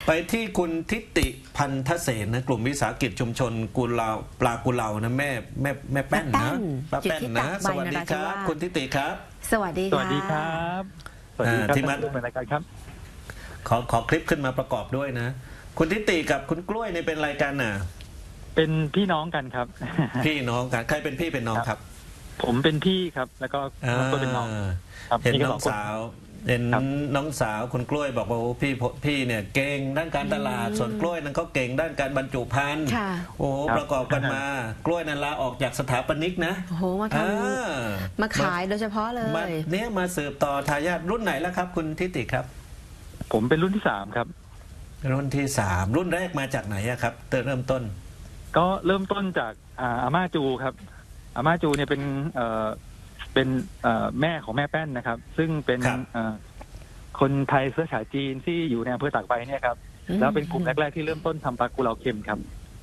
ไปที่คุณทิติพันธเสนนะกลุ่มวิสาหกิจชุมชนกุลาปลากุเลานะแม่แป้นนะป้าแป้นนะสวัสดีครับคุณทิติครับสวัสดีสวัสดีครับสวัสดีครับที่มาร่วมรายการครับขอคลิปขึ้นมาประกอบด้วยนะคุณทิติกับคุณกล้วยในเป็นอะไรกันน่ะเป็นพี่น้องกันครับพี่น้องกันใครเป็นพี่เป็นน้องครับผมเป็นพี่ครับแล้วก็ก็เป็นน้องเห็นน้องสาวเห็นน้องสาวคุณกล้วยบอกว่าพี่เนี่ยเก่งด้านการตลาดส่วนกล้วยนั้นก็เก่งด้านการบรรจุภัณฑ์โอ้ประกอบกันมากล้วยนั้นลาออกจากสถาปนิกนะโอ้โหมาทำมาขายโดยเฉพาะเลยเนี่ยมาสืบต่อทายาทรุ่นไหนแล้วครับคุณทิติครับผมเป็นรุ่นที่3ครับรุ่นที่3รุ่นแรกมาจากไหนครับเริ่มต้นก็เริ่มต้นจากอาม่าจูครับอาม่าจูเนี่ยเป็นแม่ของแม่แป้นนะครับซึ่งเป็นคนไทยเชื้อสายจีนที่อยู่ในอำเภอตากใบเนี่ยครับแล้วเป็นกลุ่มแรกๆที่เริ่มต้นทำปลากุเลาเค็มครับ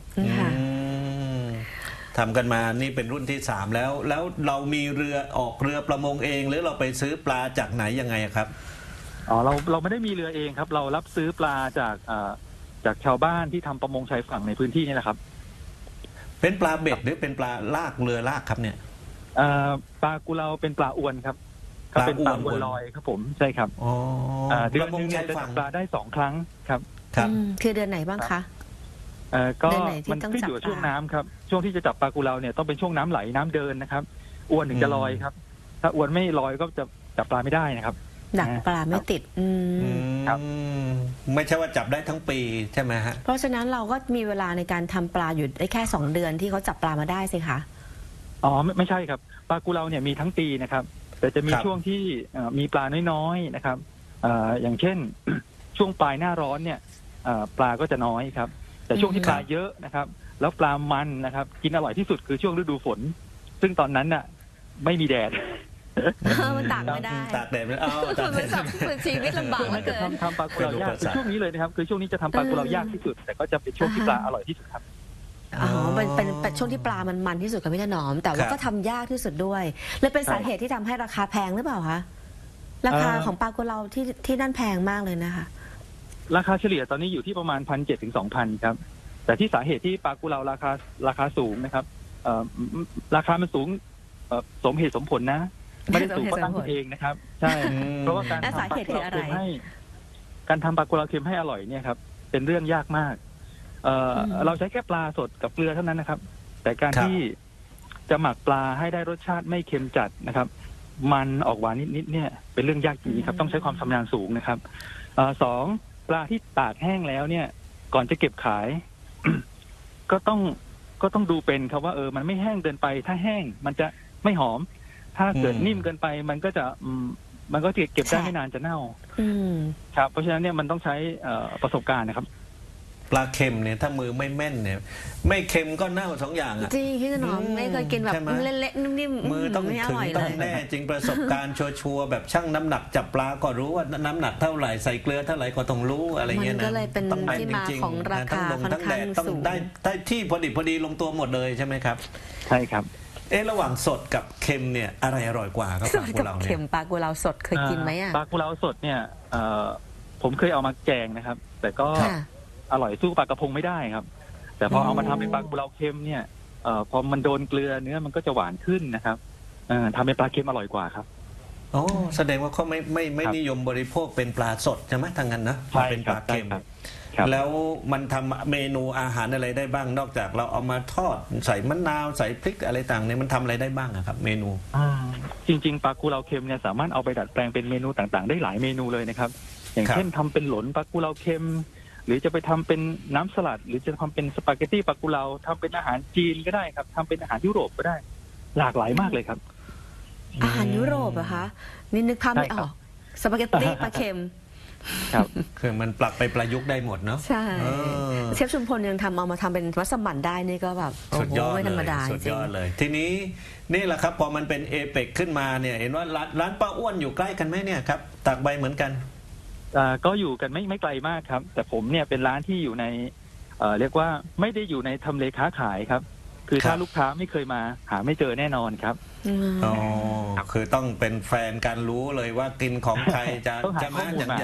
ทำกันมานี่เป็นรุ่นที่3แล้วเรามีเรือออกเรือประมงเองหรือเราไปซื้อปลาจากไหนยังไงครับอ๋อเราไม่ได้มีเรือเองครับเรารับซื้อปลาจากชาวบ้านที่ทำประมงชายฝั่งในพื้นที่นี่แหละครับเป็นปลาเบ็ดหรือเป็นปลาลากเรือลากครับเนี่ยปลากุเลาเป็นปลาอวนครับก็เป็นปลาอวนลอยครับผมใช่ครับเดือนนึงจะจับปลาได้2 ครั้งครับครับคือเดือนไหนบ้างคะก็มันขึ้นอยู่กับช่วงน้ำครับช่วงที่จะจับปลากุเลาเนี่ยต้องเป็นช่วงน้ำไหลน้ำเดินนะครับอวนถึงจะลอยครับถ้าอวนไม่ลอยก็จะจับปลาไม่ได้นะครับดักปลาไม่ติดครับไม่ใช่ว่าจับได้ทั้งปีใช่ไหมฮะเพราะฉะนั้นเราก็มีเวลาในการทำปลาอยู่ได้แค่2 เดือนที่เขาจับปลามาได้สิคะอ๋อไม่ใช่ครับปลากุเลาเนี่ยมีทั้งปีนะครับแต่จะมีช่วงที่มีปลาน้อยๆนะครับอย่างเช่นช่วงปลายหน้าร้อนเนี่ยปลาก็จะน้อยครับแต่ช่วงที่ปลาเยอะนะครับแล้วปลามันนะครับกินอร่อยที่สุดคือช่วงฤดูฝนซึ่งตอนนั้นน่ะไม่มีแดดมันตากไม่ได้ตากแดดไม่มันชีวิตลำบากเหลือเกินทำปลากุเลายากคือช่วงนี้เลยนะครับคือช่วงนี้จะทำปลากุเลายากที่สุดแต่ก็จะเป็นช่วงที่ปลาอร่อยที่สุดครับอ๋อเป็นช่วงที่ปลามันที่สุดกับพี่ถนอมแต่ว่าก็ทำยากที่สุดด้วยเลยเป็นสาเหตุที่ทำให้ราคาแพงหรือเปล่าคะราคาของปลากุเลาที่นั่นแพงมากเลยนะคะราคาเฉลี่ยตอนนี้อยู่ที่ประมาณ1,700 ถึง 2,000ครับแต่ที่สาเหตุที่ปลากุเลาราคาสูงนะครับราคามันสูงสมเหตุสมผลนะไม่ได้สูงเพราะตั้งเองนะครับใช่เพราะว่าการทำปลากุเลาเค็มการทำปลากุเลาเค็มให้อร่อยเนี่ยครับเป็นเรื่องยากมากเราใช้แค่ปลาสดกับเกลือเท่านั้นนะครับแต่การที่จะหมักปลาให้ได้รสชาติไม่เค็มจัดนะครับมันออกหวานนิดๆเนี่ยเป็นเรื่องยากจริงครับต้องใช้ความชำนาญสูงนะครับ2ปลาที่ตากแห้งแล้วเนี่ยก่อนจะเก็บขาย ก็ต้องดูเป็นครับว่ามันไม่แห้งเกินไปถ้าแห้งมันจะไม่หอมถ้าเกิดนิ่มเกินไปมันก็จะเก็บได้ไม่นานจะเน่าครับเพราะฉะนั้นเนี่ยมันต้องใช้ประสบการณ์นะครับปลาเค็มเนี่ยถ้ามือไม่แม่นเนี่ยไม่เค็มก็เน่า2 อย่างจริงพี่ถนอมไม่เคยกินแบบเละๆนิ่มๆมือต้องถึงต้องแน่จริงประสบการณ์ชัวร์แบบชั่งน้ำหนักจับปลาก็รู้ว่าน้ำหนักเท่าไหร่ใส่เกลือเท่าไหร่ก็ต้องรู้อะไรเงี้ยนะมันก็เลยเป็นที่มาของราคาค่อนข้างสูงได้ที่พอดีลงตัวหมดเลยใช่ไหมครับใช่ครับระหว่างสดกับเค็มเนี่ยอะไรอร่อยกว่าครับปลากุเลาเนี่ยเค็มปลากุเลาสดเคยกินไหมอ่ะปลากุเลาสดเนี่ยผมเคยเอามาแกงนะครับแต่ก็อร่อยสู้ปลากระพงไม่ได้ครับแต่พอเอามาทำเป็นปลากุเลาเค็มเนี่ยพอมันโดนเกลือเนื้อมันก็จะหวานขึ้นนะครับทำเป็นปลาเค็มอร่อยกว่าครับโอ้แสดงว่าเขาไม่นิยมบริโภคเป็นปลาสดใช่ไหมทางนั้นนะเป็นปลาเค็มแล้วมันทำเมนูอาหารอะไรได้บ้างนอกจากเราเอามาทอดใส่มะนาวใส่พริกอะไรต่างเนี่ยมันทำอะไรได้บ้างครับเมนูจริงๆปลากุเลาเค็มเนี่ยสามารถเอาไปดัดแปลงเป็นเมนูต่างๆได้หลายเมนูเลยนะครับอย่างเช่นทำเป็นหลนปลากุเลาเค็มหรือจะไปทำเป็นน้ำสลัดหรือจะทำเป็นสปาเกตตี้ปลากุเลาทำเป็นอาหารจีนก็ได้ครับทำเป็นอาหารยุโรปก็ได้หลากหลายมากเลยครับอาหารยุโรปอะคะนี่นึกภาพไม่ออกสปาเกตตี้ปลาเค็มครับคือมันปรับไปประยุกต์ได้หมดเนาะใช่เชฟชุมพลยังเอามาทำเป็นมัสมั่นได้นี่ก็แบบสุดยอดไม่ธรรมดาสุดยอดเลยทีนี้นี่แหละครับพอมันเป็นเอเปกขึ้นมาเนี่ยเห็นว่าร้านป้าอ้วนอยู่ใกล้กันไหมเนี่ยครับตากใบเหมือนกันก็อยู่กันไม่ไกลมากครับแต่ผมเนี่ยเป็นร้านที่อยู่ในเรียกว่าไม่ได้อยู่ในทำเลค้าขายครับคือถ้าลูกค้าไม่เคยมาหาไม่เจอแน่นอนครับอ๋อคือต้องเป็นแฟนกันรู้เลยว่ากินของใครจะมาอย่าง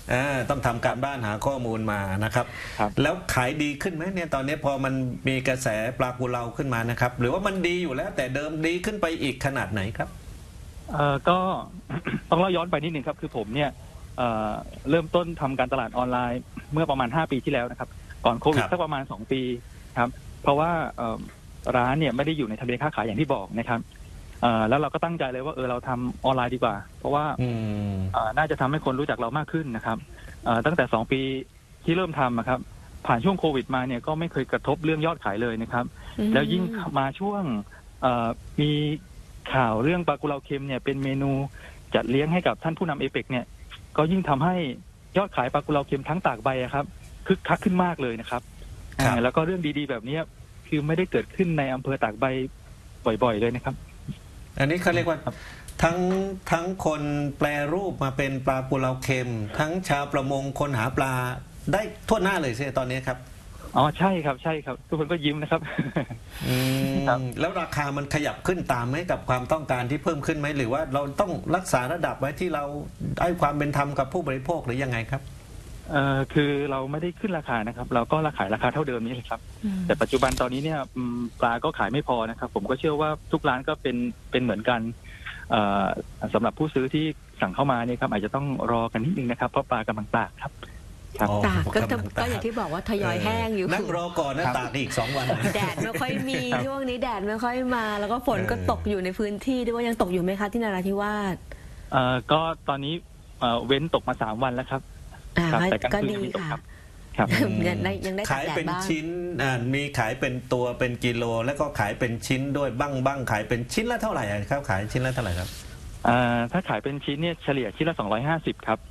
ต้องทำการบ้านหาข้อมูลมานะครับครับแล้วขายดีขึ้นไหมเนี่ยตอนนี้พอมันมีกระแสปลากุเลาขึ้นมานะครับ หรือว่ามันดีอยู่แล้วแต่เดิมดีขึ้นไปอีกขนาดไหนครับก็ ต้องเล่าย้อนไปนิดหนึ่งครับคือผมเนี่ยเริ่มต้นทำการตลาดออนไลน์เมื่อประมาณ5 ปีที่แล้วนะครับก่อนโควิดครับสักประมาณ2 ปีครับเพราะว่าร้านเนี่ยไม่ได้อยู่ในทะเบียนค้าขายอย่างที่บอกนะครับแล้วเราก็ตั้งใจเลยว่าเราทำออนไลน์ดีกว่า เพราะว่าน่าจะทำให้คนรู้จักเรามากขึ้นนะครับตั้งแต่2 ปีที่เริ่มทำครับผ่านช่วงโควิดมาเนี่ยก็ไม่เคยกระทบเรื่องยอดขายเลยนะครับแล้วยิ่งมาช่วงมีข่าวเรื่องปลากุเลาเค็มเนี่ยเป็นเมนูจัดเลี้ยงให้กับท่านผู้นำเอเปกเนี่ยก็ยิ่งทำให้ยอดขายปลากุเลาเค็มทั้งตากใบครับคึกคักขึ้นมากเลยนะครับแล้วก็เรื่องดีๆแบบนี้คือไม่ได้เกิดขึ้นในอำเภอตากใบบ่อยๆเลยนะครับอันนี้เขาเรียกว่าทั้งคนแปรรูปมาเป็นปลากุเลาเค็ม ทั้งชาวประมงคนหาปลาได้ทั่วหน้าเลยใช่ตอนนี้ครับอ๋อใช่ครับใช่ครับทุกคนก็ยิ้มนะครับแล้วราคามันขยับขึ้นตามไหมกับความต้องการที่เพิ่มขึ้นไหมหรือว่าเราต้องรักษาระดับไว้ที่เราให้ความเป็นธรรมกับผู้บริโภคหรือยังไงครับคือเราไม่ได้ขึ้นราคานะครับเราก็ขายราคาเท่าเดิมนี้เลยครับแต่ปัจจุบันตอนนี้เนี่ยปลาก็ขายไม่พอนะครับผมก็เชื่อว่าทุกร้านก็เป็นเหมือนกันสำหรับผู้ซื้อที่สั่งเข้ามาเนี่ยครับอาจจะต้องรอกันนิดนึงนะครับเพราะปลากำลังตากครับตากก็อย่างที่บอกว่าทยอยแห้งอยู่นั่งรอก่อนนะตากอีก2 วันแดดไม่ค่อยมีช่วงนี้แดดไม่ค่อยมาแล้วก็ฝนก็ตกอยู่ในพื้นที่ด้วยว่ายังตกอยู่ไหมคะที่นราธิวาสก็ตอนนี้เว้นตกมา3 วันแล้วครับแต่ก็ดีค่ะยังได้ขายเป็นชิ้นมีขายเป็นตัวเป็นกิโลแล้วก็ขายเป็นชิ้นด้วยบ้างขายเป็นชิ้นละเท่าไหร่ครับขายชิ้นละเท่าไหร่ครับถ้าขายเป็นชิ้นเนี่ยเฉลี่ยชิ้นละ250ครับ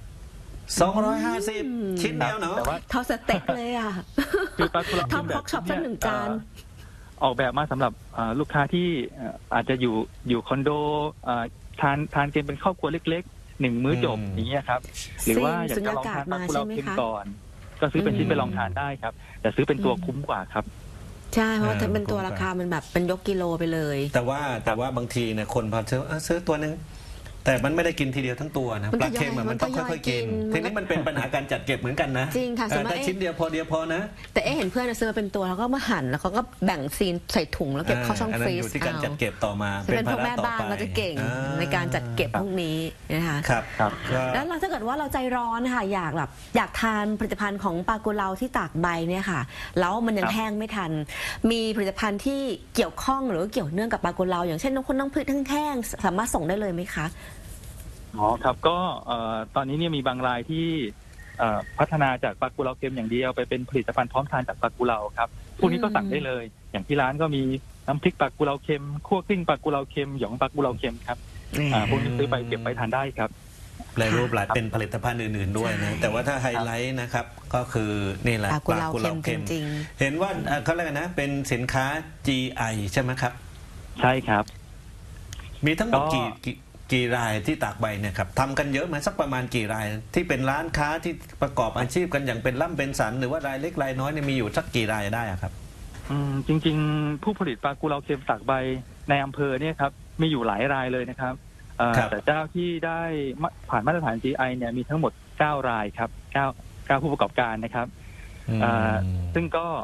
250ชิ้นเดียวเนาะเท่าสเต็กเลยคือปลากุเลาเค็มแบบช็อปสัก1 จานออกแบบมาสำหรับลูกค้าที่อาจจะอยู่คอนโดทานกันเป็นครอบครัวเล็กๆ1 มื้อจบอย่างเงี้ยครับหรือว่าอยากจะลองทานปลากุเลาเค็มก่อนก็ซื้อเป็นชิ้นไปลองทานได้ครับแต่ซื้อเป็นตัวคุ้มกว่าครับใช่เพราะถ้าเป็นตัวราคามันแบบเป็นยกกิโลไปเลยแต่ว่าบางทีเนี่ยคนพอซื้อตัวนึงแต่มันไม่ได้กินทีเดียวทั้งตัวนะปลาเค็มมันต้องค่อยๆกินทีนี้มันเป็นปัญหาการจัดเก็บเหมือนกันนะจริงค่ะแต่ชิ้นเดียวพอนะแต่เห็นเพื่อนซื้อมาเป็นตัวแล้วก็มาหั่นแล้วเขาก็แบ่งซีนใส่ถุงแล้วเก็บเข้าช่องฟรีซอยู่ที่การจัดเก็บต่อมาเป็นพวกแม่บ้านเราจะเก่งในการจัดเก็บพวกนี้นะคะครับแล้วถ้าเกิดว่าเราใจร้อนค่ะอยากทานผลิตภัณฑ์ของปลากุเลาที่ตากใบเนี่ยค่ะแล้วมันยังแห้งไม่ทันมีผลิตภัณฑ์ที่เกี่ยวข้องหรือเกี่ยวเนื่องกับปลากุเลาอย่างเช่นน้ำพริกแห้งสามารถส่งได้เลยไหมคะอ๋อครับก็ตอนนี้เนี่ยมีบางรายที่พัฒนาจากปลากุเลาเค็มอย่างเดียวไปเป็นผลิตภัณฑ์พร้อมทานจากปลากุเลาครับพวกนี้ก็สั่งได้เลยอย่างที่ร้านก็มีน้ำพริกปลากุเลาเค็มคั่วกลิ้งปลากุเลาเค็มหยองปลากุเลาเค็มครับพวกนี้ซื้อไปเก็บไปทานได้ครับแปรรูปหลายเป็นผลิตภัณฑ์อื่นๆด้วยนะแต่ว่าถ้าไฮไลท์นะครับก็คือนี่แหละปลากุเลาเค็มจริงเห็นว่าเขาเรียกนะเป็นสินค้า GI ใช่ไหมครับใช่ครับมีทั้งหมดกี่รายที่ตากใบเนี่ยครับทำกันเยอะไหมสักประมาณกี่รายที่เป็นร้านค้าที่ประกอบอาชีพกันอย่างเป็นล่ำเป็นสันหรือว่ารายเล็กรายน้อยเนี่ยมีอยู่สักกี่รายได้ครับจริงๆผู้ผลิตปลากุเลาเค็มตากใบในอำเภอเนี่ยครับมีอยู่หลายรายเลยนะครับแต่เจ้าที่ได้ผ่านมาตรฐาน GI เนี่ยมีทั้งหมด9 รายครับ9ผู้ประกอบการนะครับซึ่งก็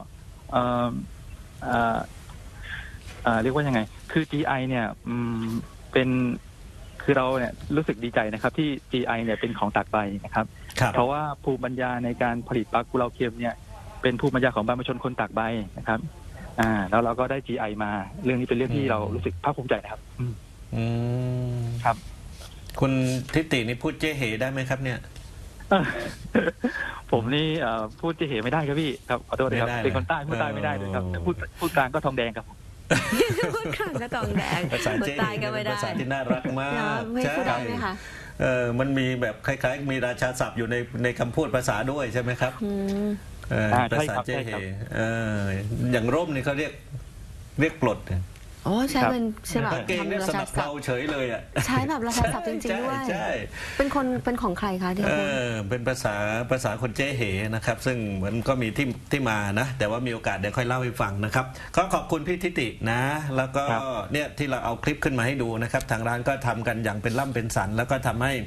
เรียกว่ายังไงคือ GI เนี่ยคือเราเนี่ยรู้สึกดีใจนะครับที่ GI เนี่ยเป็นของตากใบนะครับเพราะว่าภูมิปัญญาในการผลิตปลากุเลาเค็มเนี่ยเป็นภูมิปัญญาของบรรพชนคนตากใบนะครับแล้วเราก็ได้ GI มาเรื่องนี้เป็นเรื่องที่เรารู้สึกภาคภูมิใจนะครับครับคุณทิตินี่พูดเจ๊เหได้ไหมครับเนี่ยผมนี่พูดเจ๊เหไม่ได้ครับพี่ครับขอโทษนะครับเป็นคนใต้พูดใต้ไม่ได้เลยครับพูดกลางก็ทองแดงครับพูดกลางก็ทองแดงภาษาเจ๊เหเป็นภาษาที่น่ารักมากใช่ไหมคะมันมีแบบคล้ายๆมีราชาศัพท์อยู่ในคำพูดภาษาด้วยใช่ไหมครับภาษาเจ๊เหอย่างร่มนี่เขาเรียกปลดอ๋อใช่เป็นใช่แบบทำราชาศัพท์เฉยเลยอ่ะใช่แบบราชาศัพท์จริงๆด้วยเป็นของใครคะที่พูดเป็นภาษาคนเจ๊เหนะครับซึ่งมันก็มีที่มานะแต่ว่ามีโอกาสเดี๋ยวค่อยเล่าให้ฟังนะครับก็ขอบคุณพี่ทิตินะแล้วก็เนี่ยที่เราเอาคลิปขึ้นมาให้ดูนะครับทางร้านก็ทำกันอย่างเป็นล่ำเป็นสันแล้วก็ทำให้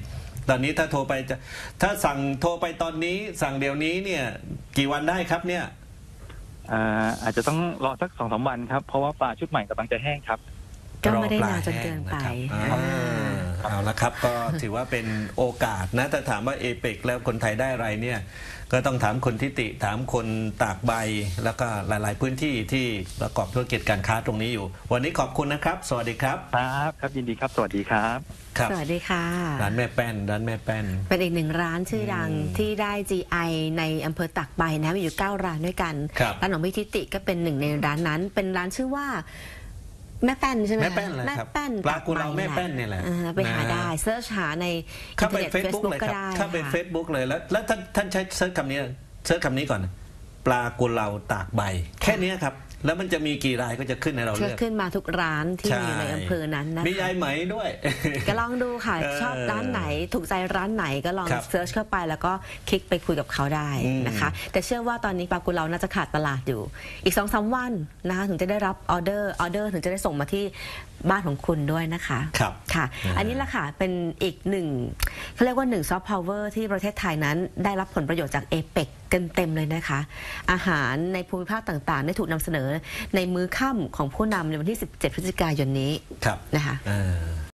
ตอนนี้ถ้าโทรไปจะถ้าสั่งโทรไปตอนนี้สั่งเดี๋ยวนี้เนี่ยกี่วันได้ครับเนี่ยอาจจะต้องรอสัก2-3 วันครับเพราะว่าปลาชุดใหม่กำลังจะแห้งครับก็ไม่ได้นานจนเกินไปเอาละครับก็ถือว่าเป็นโอกาสนะแต่ถามว่าเอเปกแล้วคนไทยได้อะไรเนี่ยก็ต้องถามคนทิติถามคนตากใบแล้วก็หลายๆพื้นที่ที่ประกอบธุรกิจการค้าตรงนี้อยู่วันนี้ขอบคุณนะครับสวัสดีครับครับยินดีครับสวัสดีครับสวัสดีค่ะร้านแม่แป้นเป็นอีกหนึ่งร้านชื่อดังที่ได้ GI ในอำเภอตากใบนะมีอยู่9 ร้านด้วยกันร้านของพี่ทิติก็เป็นหนึ่งในร้านนั้นเป็นร้านชื่อว่าแม่แป้นใช่ไหมแม่แป้นเลยครับปลากุเลาแม่แป้นนี่แหละไปหาได้เซิร์ชหาในเข้าไปเฟซบุ๊กเลยครับเข้าไปเฟซบุ๊กเลยแล้วท่านใช้เซิร์ชคำนี้ก่อนปลากุเลาตากใบแค่นี้ครับแล้วมันจะมีกี่รายก็จะขึ้นให้เราเลือกขึ้นมาทุกร้านที่มีในอำเภอนั้นนะมียายไหมด้วยก็ลองดูค่ะชอบร้านไหนถูกใจร้านไหนก็ลองเซิร์ชเข้าไปแล้วก็คลิกไปคุยกับเขาได้นะคะแต่เชื่อว่าตอนนี้ปลากุเลาน่าจะขาดตลาดอยู่อีก 2-3 วันนะคะถึงจะได้รับออเดอร์ถึงจะได้ส่งมาที่บ้านของคุณด้วยนะคะครับค่ะอันนี้แหละค่ะเป็นอีกหนึ่งเขาเรียกว่า1ซอฟต์พาวเวอร์ที่ประเทศไทยนั้นได้รับผลประโยชน์จากเอเปกเต็มเลยนะคะอาหารในภูมิภาคต่างๆได้ถูกนำเสนอในมื้อค่ำของผู้นำในวันที่17 พฤศจิกายนนี้นะคะ